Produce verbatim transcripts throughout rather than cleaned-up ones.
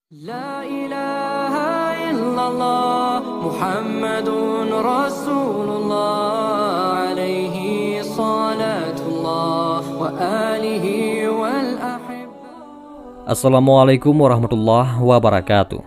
La ilaha illallah Muhammadun Rasulullah alaihi salatullah wa alihi wal ahibba. Assalamualaikum warahmatullahi wabarakatuh.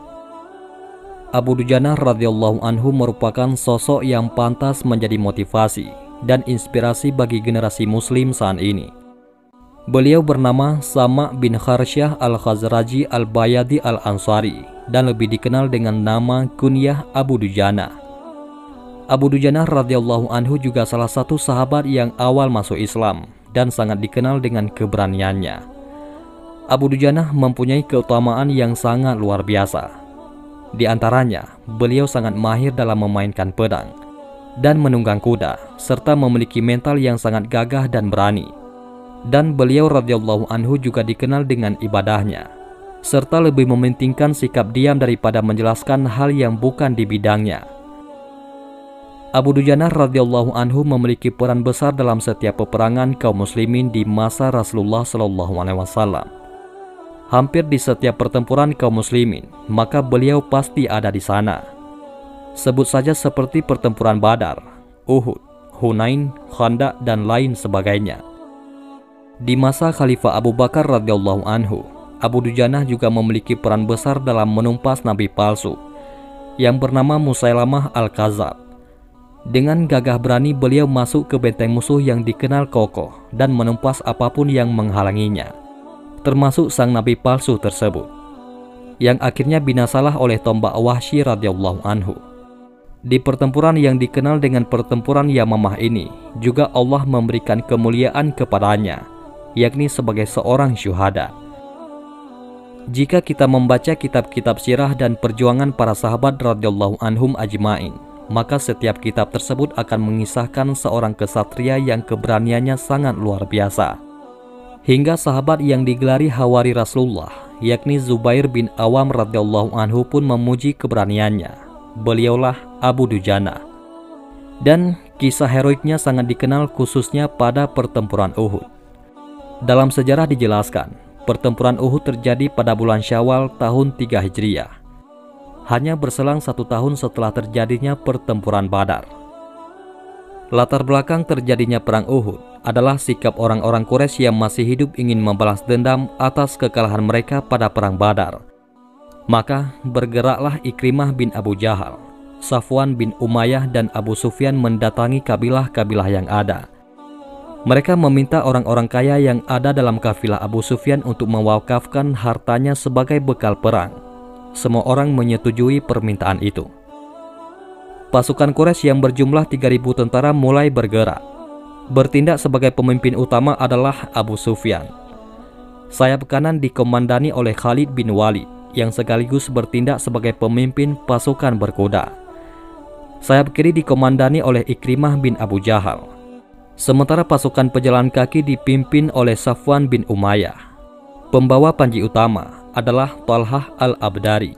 Abu Dujana radhiyallahu anhu merupakan sosok yang pantas menjadi motivasi dan inspirasi bagi generasi muslim saat ini. Beliau bernama Sama bin Kharsyah al-Khazraji al-Bayadi al-Ansari dan lebih dikenal dengan nama kunyah Abu Dujana. Abu Dujana radhiyallahu anhu juga salah satu sahabat yang awal masuk Islam dan sangat dikenal dengan keberaniannya. Abu Dujana mempunyai keutamaan yang sangat luar biasa. Di antaranya, beliau sangat mahir dalam memainkan pedang dan menunggang kuda, serta memiliki mental yang sangat gagah dan berani. Dan beliau radhiyallahu anhu juga dikenal dengan ibadahnya, serta lebih mementingkan sikap diam daripada menjelaskan hal yang bukan di bidangnya. Abu Dujana radhiyallahu anhu memiliki peran besar dalam setiap peperangan kaum muslimin di masa Rasulullah shallallahu alaihi wasallam. Hampir di setiap pertempuran kaum muslimin, maka beliau pasti ada di sana. Sebut saja seperti pertempuran Badar, Uhud, Hunain, Khandaq, dan lain sebagainya. Di masa Khalifah Abu Bakar radhiyallahu anhu, Abu Dujana juga memiliki peran besar dalam menumpas nabi palsu yang bernama Musailamah al-Kadzab. Dengan gagah berani beliau masuk ke benteng musuh yang dikenal kokoh dan menumpas apapun yang menghalanginya, termasuk sang nabi palsu tersebut, yang akhirnya binasalah oleh tombak Wahsy radhiyallahu anhu. Di pertempuran yang dikenal dengan pertempuran Yamamah ini, juga Allah memberikan kemuliaan kepadanya, yakni sebagai seorang syuhada. Jika kita membaca kitab-kitab sirah dan perjuangan para sahabat radhiyallahu anhum ajmain, maka setiap kitab tersebut akan mengisahkan seorang kesatria yang keberaniannya sangat luar biasa. Hingga sahabat yang digelari Hawari Rasulullah, yakni Zubair bin Awam radhiyallahu anhu pun memuji keberaniannya. Beliaulah Abu Dujana. Dan kisah heroiknya sangat dikenal khususnya pada pertempuran Uhud. Dalam sejarah dijelaskan, pertempuran Uhud terjadi pada bulan Syawal tahun tiga Hijriah. Hanya berselang satu tahun setelah terjadinya pertempuran Badar. Latar belakang terjadinya perang Uhud adalah sikap orang-orang Quraisy yang masih hidup ingin membalas dendam atas kekalahan mereka pada perang Badar. Maka bergeraklah Ikrimah bin Abu Jahal, Safwan bin Umayyah, dan Abu Sufyan mendatangi kabilah-kabilah yang ada. Mereka meminta orang-orang kaya yang ada dalam kafilah Abu Sufyan untuk mewakafkan hartanya sebagai bekal perang. Semua orang menyetujui permintaan itu. Pasukan Quraisy yang berjumlah tiga ribu tentara mulai bergerak. Bertindak sebagai pemimpin utama adalah Abu Sufyan. Sayap kanan dikomandani oleh Khalid bin Walid, yang sekaligus bertindak sebagai pemimpin pasukan berkuda. Sayap kiri dikomandani oleh Ikrimah bin Abu Jahal. Sementara pasukan pejalan kaki dipimpin oleh Safwan bin Umayyah. Pembawa panji utama adalah Talhah al-Abdari.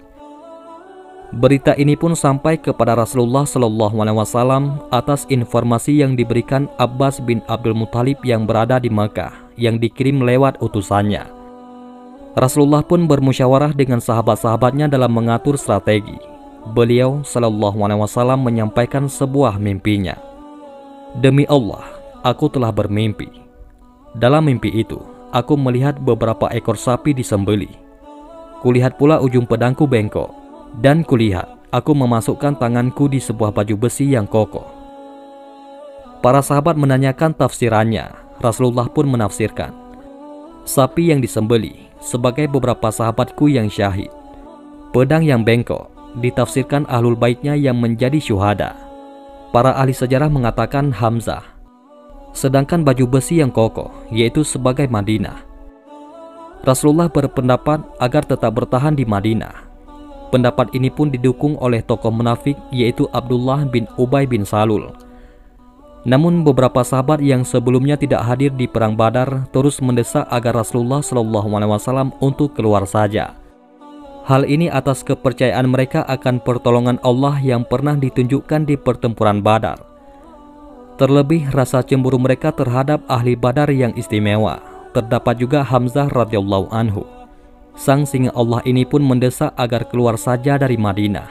Berita ini pun sampai kepada Rasulullah shallallahu alaihi wasallam atas informasi yang diberikan Abbas bin Abdul Muthalib yang berada di Makkah, yang dikirim lewat utusannya. Rasulullah pun bermusyawarah dengan sahabat-sahabatnya dalam mengatur strategi. Beliau shallallahu alaihi wasallam menyampaikan sebuah mimpinya. Demi Allah, aku telah bermimpi. Dalam mimpi itu, aku melihat beberapa ekor sapi disembelih. Kulihat pula ujung pedangku bengkok, dan kulihat aku memasukkan tanganku di sebuah baju besi yang kokoh. Para sahabat menanyakan tafsirannya. Rasulullah pun menafsirkan, sapi yang disembelih sebagai beberapa sahabatku yang syahid. Pedang yang bengkok ditafsirkan ahlul baitnya yang menjadi syuhada. Para ahli sejarah mengatakan Hamzah. Sedangkan baju besi yang kokoh yaitu sebagai Madinah. Rasulullah berpendapat agar tetap bertahan di Madinah. Pendapat ini pun didukung oleh tokoh munafik yaitu Abdullah bin Ubay bin Salul. Namun beberapa sahabat yang sebelumnya tidak hadir di perang Badar terus mendesak agar Rasulullah shallallahu alaihi wasallam untuk keluar saja. Hal ini atas kepercayaan mereka akan pertolongan Allah yang pernah ditunjukkan di pertempuran Badar. Terlebih rasa cemburu mereka terhadap ahli Badar yang istimewa. Terdapat juga Hamzah radhiyallahu anhu. sang singa Allah ini pun mendesak agar keluar saja dari Madinah.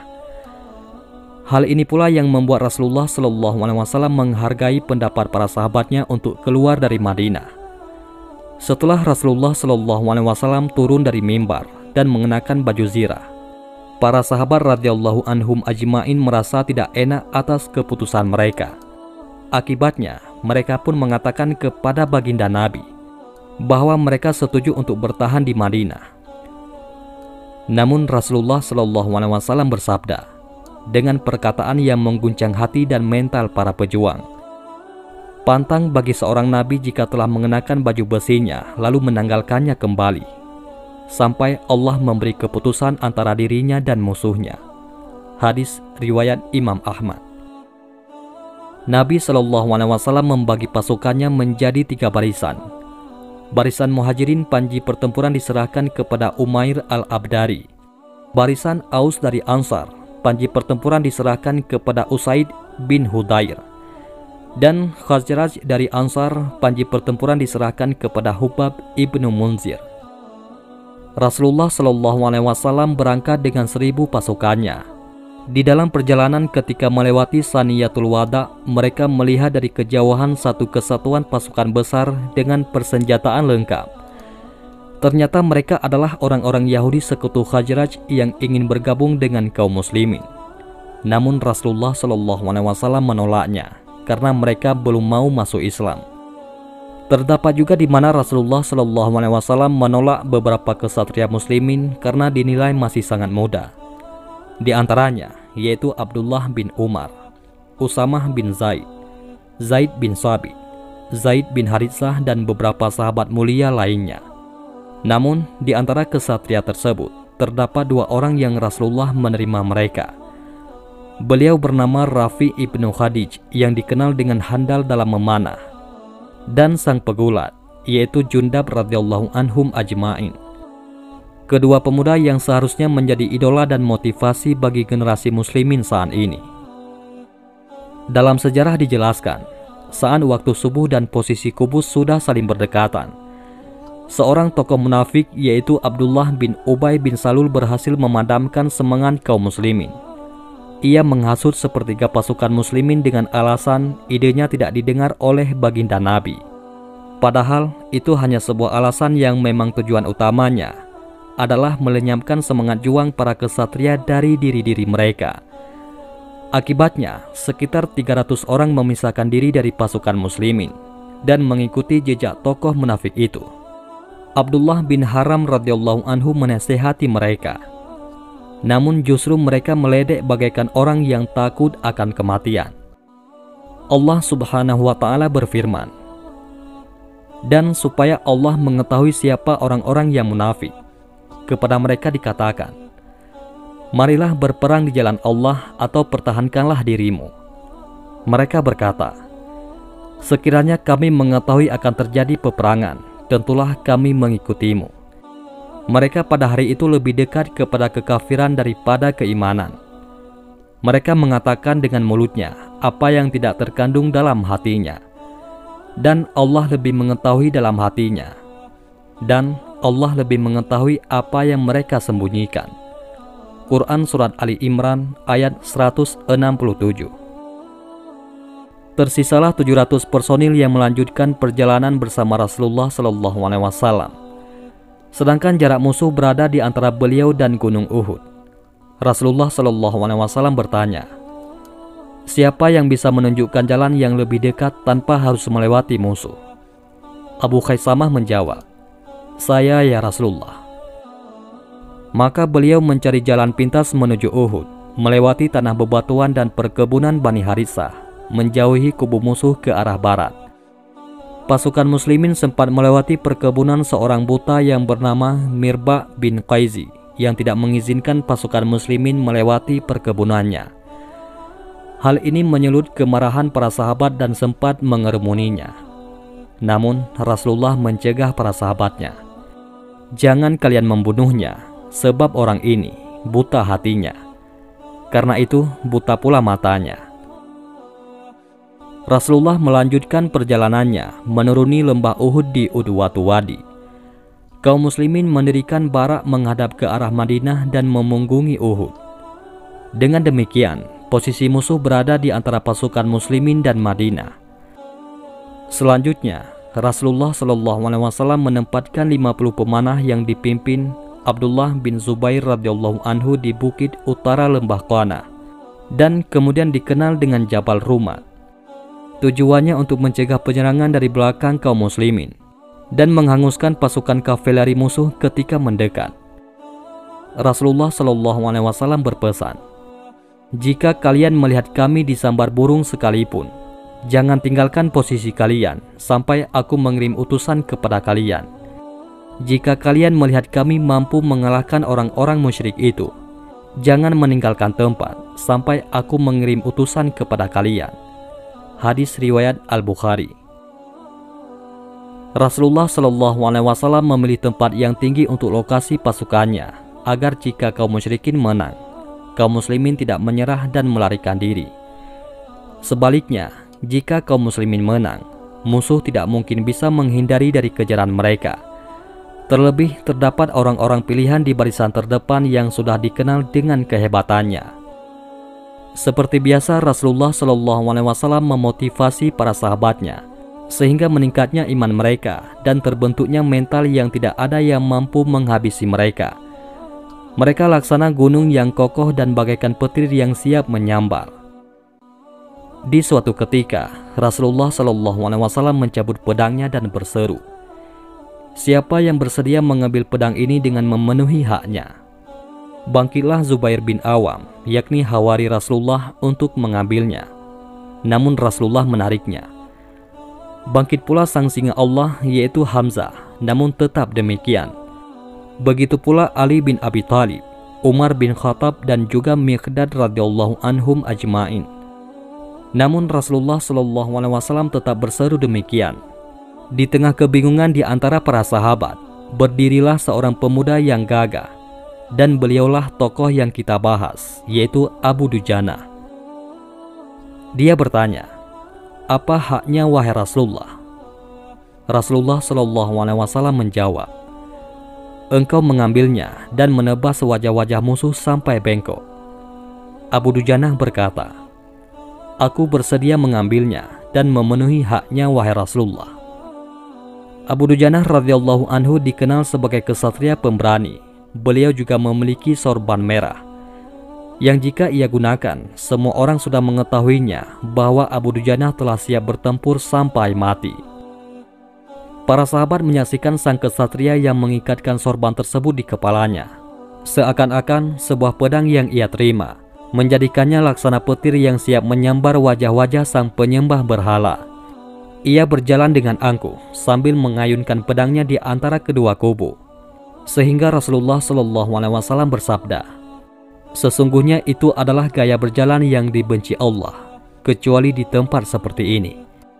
Hal ini pula yang membuat Rasulullah Shallallahu Alaihi Wasallam menghargai pendapat para sahabatnya untuk keluar dari Madinah. Setelah Rasulullah Shallallahu Alaihi Wasallam turun dari mimbar dan mengenakan baju zirah, para sahabat radhiyallahu anhum ajma'in merasa tidak enak atas keputusan mereka. Akibatnya, mereka pun mengatakan kepada baginda Nabi bahwa mereka setuju untuk bertahan di Madinah. Namun Rasulullah Shallallahu Alaihi Wasallam bersabda dengan perkataan yang mengguncang hati dan mental para pejuang, "Pantang bagi seorang nabi jika telah mengenakan baju besinya lalu menanggalkannya kembali, sampai Allah memberi keputusan antara dirinya dan musuhnya." Hadis riwayat Imam Ahmad. Nabi Shallallahu Alaihi Wasallam membagi pasukannya menjadi tiga barisan. Barisan Muhajirin panji pertempuran diserahkan kepada Umair al-Abdari. Barisan Aus dari Ansar, panji pertempuran diserahkan kepada Usaid bin Hudair. Dan Khazraj dari Ansar, panji pertempuran diserahkan kepada Hubab ibnu Munzir. Rasulullah Shallallahu Alaihi Wasallam berangkat dengan seribu pasukannya. Di dalam perjalanan ketika melewati Saniyatul Wada, mereka melihat dari kejauhan satu kesatuan pasukan besar dengan persenjataan lengkap. Ternyata mereka adalah orang-orang Yahudi sekutu Khazraj yang ingin bergabung dengan kaum muslimin. Namun Rasulullah Shallallahu Alaihi Wasallam menolaknya karena mereka belum mau masuk Islam. Terdapat juga di mana Rasulullah Shallallahu Alaihi Wasallam menolak beberapa kesatria muslimin karena dinilai masih sangat muda. Di antaranya yaitu Abdullah bin Umar, Usamah bin Zaid, Zaid bin Sabit, Zaid bin Haritsah, dan beberapa sahabat mulia lainnya. Namun di antara kesatria tersebut terdapat dua orang yang Rasulullah menerima mereka. Beliau bernama Rafi ibnu Khadij yang dikenal dengan handal dalam memanah, dan sang pegulat yaitu Jundab radhiyallahu anhum ajma'in. Kedua pemuda yang seharusnya menjadi idola dan motivasi bagi generasi muslimin saat ini. Dalam sejarah dijelaskan, saat waktu subuh dan posisi kubus sudah saling berdekatan, seorang tokoh munafik yaitu Abdullah bin Ubay bin Salul berhasil memadamkan semangat kaum muslimin. Ia menghasut sepertiga pasukan muslimin dengan alasan idenya tidak didengar oleh baginda Nabi. Padahal itu hanya sebuah alasan yang memang tujuan utamanya adalah melenyapkan semangat juang para kesatria dari diri-diri mereka. Akibatnya, sekitar tiga ratus orang memisahkan diri dari pasukan muslimin dan mengikuti jejak tokoh munafik itu. Abdullah bin Haram radhiyallahu anhu menasihati mereka. Namun justru mereka meledek bagaikan orang yang takut akan kematian. Allah Subhanahu wa taala berfirman, "Dan supaya Allah mengetahui siapa orang-orang yang munafik, kepada mereka dikatakan, marilah berperang di jalan Allah atau pertahankanlah dirimu." Mereka berkata, "Sekiranya kami mengetahui akan terjadi peperangan, tentulah kami mengikutimu." Mereka pada hari itu lebih dekat kepada kekafiran daripada keimanan. Mereka mengatakan dengan mulutnya apa yang tidak terkandung dalam hatinya, dan Allah lebih mengetahui dalam hatinya, dan Allah lebih mengetahui apa yang mereka sembunyikan. Quran Surat Ali Imran ayat seratus enam puluh tujuh. Tersisalah tujuh ratus personil yang melanjutkan perjalanan bersama Rasulullah Shallallahu Alaihi Wasallam. Sedangkan jarak musuh berada di antara beliau dan Gunung Uhud. Rasulullah Shallallahu Alaihi Wasallam bertanya, "Siapa yang bisa menunjukkan jalan yang lebih dekat tanpa harus melewati musuh?" Abu Khaisamah menjawab, "Saya ya Rasulullah." Maka beliau mencari jalan pintas menuju Uhud, melewati tanah bebatuan dan perkebunan Bani Haritsah, menjauhi kubu musuh ke arah barat. Pasukan muslimin sempat melewati perkebunan seorang buta yang bernama Mirba bin Qaizi yang tidak mengizinkan pasukan muslimin melewati perkebunannya. Hal ini menyulut kemarahan para sahabat dan sempat mengerumuninya. Namun Rasulullah mencegah para sahabatnya, "Jangan kalian membunuhnya, sebab orang ini buta hatinya. Karena itu buta pula matanya." Rasulullah melanjutkan perjalanannya menuruni lembah Uhud di Udwatu Wadi. kaum muslimin mendirikan barak menghadap ke arah Madinah dan memunggungi Uhud. Dengan demikian, posisi musuh berada di antara pasukan muslimin dan Madinah. Selanjutnya, Rasulullah Shallallahu Alaihi Wasallam menempatkan lima puluh pemanah yang dipimpin Abdullah bin Zubair radhiyallahu anhu di bukit utara lembah Qana dan kemudian dikenal dengan Jabal Rumat. Tujuannya untuk mencegah penyerangan dari belakang kaum muslimin dan menghanguskan pasukan kavaleri musuh ketika mendekat. Rasulullah Shallallahu Alaihi Wasallam berpesan, "Jika kalian melihat kami disambar burung sekalipun, jangan tinggalkan posisi kalian sampai aku mengirim utusan kepada kalian. Jika kalian melihat kami mampu mengalahkan orang-orang musyrik itu, jangan meninggalkan tempat sampai aku mengirim utusan kepada kalian." Hadis riwayat Al-Bukhari. Rasulullah Shallallahu Alaihi Wasallam memilih tempat yang tinggi untuk lokasi pasukannya agar jika kaum musyrikin menang, kaum muslimin tidak menyerah dan melarikan diri. Sebaliknya, jika kaum muslimin menang, musuh tidak mungkin bisa menghindari dari kejaran mereka. Terlebih terdapat orang-orang pilihan di barisan terdepan yang sudah dikenal dengan kehebatannya. Seperti biasa, Rasulullah Shallallahu Alaihi Wasallam memotivasi para sahabatnya sehingga meningkatnya iman mereka dan terbentuknya mental yang tidak ada yang mampu menghabisi mereka. Mereka laksana gunung yang kokoh dan bagaikan petir yang siap menyambar. Di suatu ketika, Rasulullah Shallallahu Alaihi Wasallam mencabut pedangnya dan berseru, "Siapa yang bersedia mengambil pedang ini dengan memenuhi haknya?" Bangkitlah Zubair bin Awam, yakni hawari Rasulullah, untuk mengambilnya. Namun Rasulullah menariknya. Bangkit pula sang singa Allah, yaitu Hamzah, namun tetap demikian. Begitu pula Ali bin Abi Thalib, Umar bin Khattab dan juga Miqdad radhiyallahu anhum ajmain. Namun Rasulullah Shallallahu Alaihi Wasallam tetap berseru demikian. Di tengah kebingungan di antara para sahabat, berdirilah seorang pemuda yang gagah, dan beliaulah tokoh yang kita bahas, yaitu Abu Dujana. Dia bertanya, "Apa haknya wahai Rasulullah?" Rasulullah Shallallahu Alaihi Wasallam menjawab, "Engkau mengambilnya dan menebas wajah-wajah musuh sampai bengkok." Abu Dujana berkata, "Aku bersedia mengambilnya dan memenuhi haknya wahai Rasulullah." Abu Dujana radhiyallahu anhu dikenal sebagai kesatria pemberani. Beliau juga memiliki sorban merah, yang jika ia gunakan, semua orang sudah mengetahuinya bahwa Abu Dujana telah siap bertempur sampai mati. Para sahabat menyaksikan sang kesatria yang mengikatkan sorban tersebut di kepalanya, seakan-akan sebuah pedang yang ia terima menjadikannya laksana petir yang siap menyambar wajah-wajah sang penyembah berhala. Ia berjalan dengan angkuh sambil mengayunkan pedangnya di antara kedua kubu, sehingga Rasulullah Shallallahu Alaihi Wasallam bersabda, "Sesungguhnya itu adalah gaya berjalan yang dibenci Allah, kecuali di tempat seperti ini."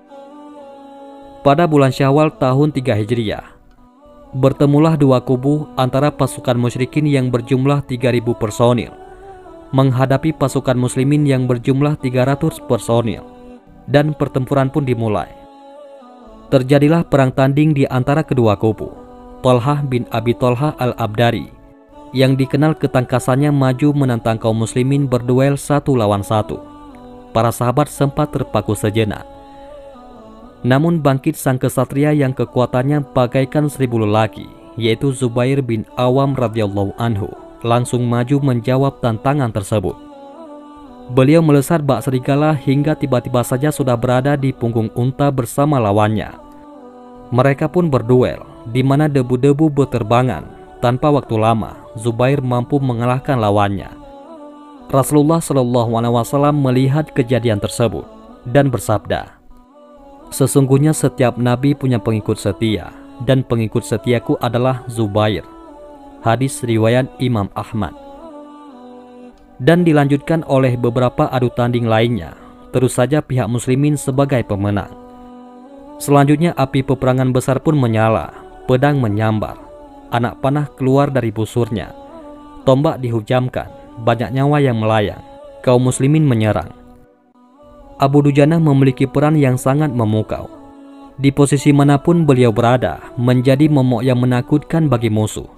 Pada bulan Syawal tahun tiga Hijriah, bertemulah dua kubu antara pasukan musyrikin yang berjumlah tiga ribu personil menghadapi pasukan muslimin yang berjumlah tiga ratus personil, dan pertempuran pun dimulai. Terjadilah perang tanding di antara kedua kubu. Talhah bin Abi Talhah al-Abdari, yang dikenal ketangkasannya, maju menantang kaum muslimin berduel satu lawan satu. Para sahabat sempat terpaku sejenak. Namun bangkit sang kesatria yang kekuatannya bagaikan seribu lelaki, yaitu Zubair bin Awam radhiyallahu anhu, langsung maju menjawab tantangan tersebut. Beliau melesat bak serigala hingga tiba-tiba saja sudah berada di punggung unta bersama lawannya. Mereka pun berduel, di mana debu-debu berterbangan. Tanpa waktu lama, Zubair mampu mengalahkan lawannya. Rasulullah Shallallahu Alaihi Wasallam melihat kejadian tersebut dan bersabda, "Sesungguhnya setiap nabi punya pengikut setia, dan pengikut setiaku adalah Zubair." Hadis riwayat Imam Ahmad. Dan dilanjutkan oleh beberapa adu tanding lainnya. Terus saja pihak muslimin sebagai pemenang. Selanjutnya api peperangan besar pun menyala, pedang menyambar, anak panah keluar dari busurnya, tombak dihujamkan, banyak nyawa yang melayang, kaum muslimin menyerang. Abu Dujana memiliki peran yang sangat memukau. Di posisi manapun beliau berada, menjadi momok yang menakutkan bagi musuh.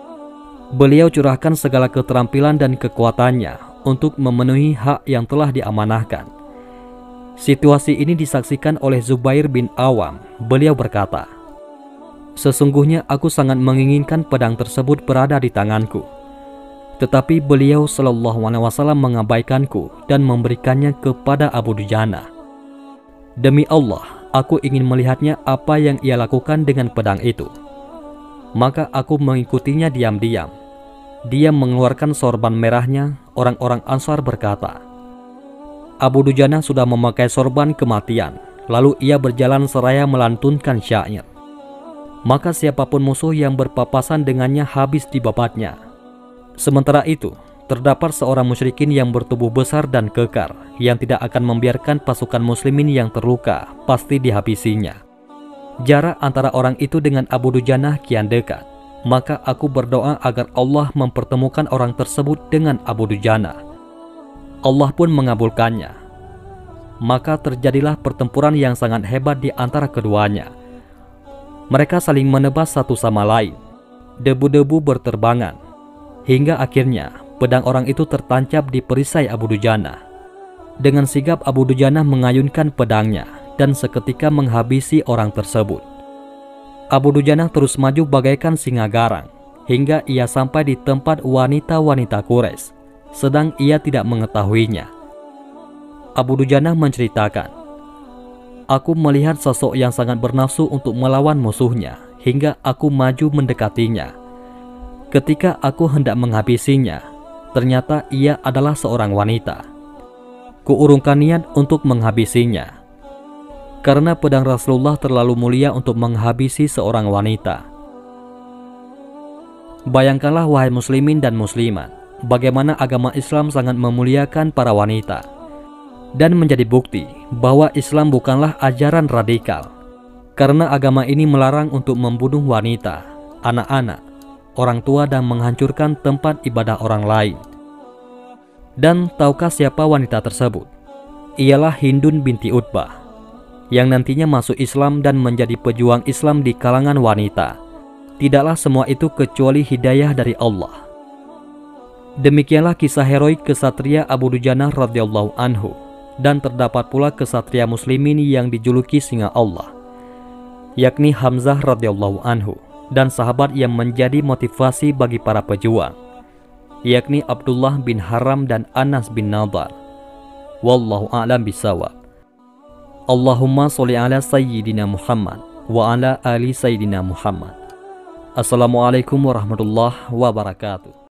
Beliau curahkan segala keterampilan dan kekuatannya untuk memenuhi hak yang telah diamanahkan. Situasi ini disaksikan oleh Zubair bin Awam. Beliau berkata, "Sesungguhnya aku sangat menginginkan pedang tersebut berada di tanganku. Tetapi beliau Shallallahu Alaihi Wasallam mengabaikanku dan memberikannya kepada Abu Dujana. Demi Allah, aku ingin melihatnya apa yang ia lakukan dengan pedang itu. Maka aku mengikutinya diam-diam. Dia mengeluarkan sorban merahnya." Orang-orang Ansar berkata, "Abu Dujana sudah memakai sorban kematian." Lalu ia berjalan seraya melantunkan syair. Maka siapapun musuh yang berpapasan dengannya habis dibabatnya. Sementara itu, terdapat seorang musyrikin yang bertubuh besar dan kekar, yang tidak akan membiarkan pasukan muslimin yang terluka pasti dihabisinya. Jarak antara orang itu dengan Abu Dujana kian dekat. Maka aku berdoa agar Allah mempertemukan orang tersebut dengan Abu Dujana. Allah pun mengabulkannya. Maka terjadilah pertempuran yang sangat hebat di antara keduanya. Mereka saling menebas satu sama lain. Debu-debu berterbangan. Hingga akhirnya pedang orang itu tertancap di perisai Abu Dujana. Dengan sigap Abu Dujana mengayunkan pedangnya dan seketika menghabisi orang tersebut. Abu Dujana terus maju bagaikan singa garang hingga ia sampai di tempat wanita-wanita Quraisy, sedang ia tidak mengetahuinya. Abu Dujana menceritakan, "Aku melihat sosok yang sangat bernafsu untuk melawan musuhnya hingga aku maju mendekatinya. Ketika aku hendak menghabisinya, ternyata ia adalah seorang wanita. Kuurungkan niat untuk menghabisinya, karena pedang Rasulullah terlalu mulia untuk menghabisi seorang wanita." Bayangkanlah wahai muslimin dan muslimat, bagaimana agama Islam sangat memuliakan para wanita, dan menjadi bukti bahwa Islam bukanlah ajaran radikal, karena agama ini melarang untuk membunuh wanita, anak-anak, orang tua dan menghancurkan tempat ibadah orang lain. Dan tahukah siapa wanita tersebut? Ialah Hindun binti Utbah, yang nantinya masuk Islam dan menjadi pejuang Islam di kalangan wanita. Tidaklah semua itu kecuali hidayah dari Allah. Demikianlah kisah heroik kesatria Abu Dujana radhiyallahu anhu. Dan terdapat pula kesatria muslimin yang dijuluki singa Allah, yakni Hamzah radhiyallahu anhu, dan sahabat yang menjadi motivasi bagi para pejuang, yakni Abdullah bin Haram dan Anas bin Nadar. Wallahu a'lam bishawab. Allahumma sholli ala sayyidina Muhammad wa ala ali sayyidina Muhammad. Assalamualaikum warahmatullahi wabarakatuh.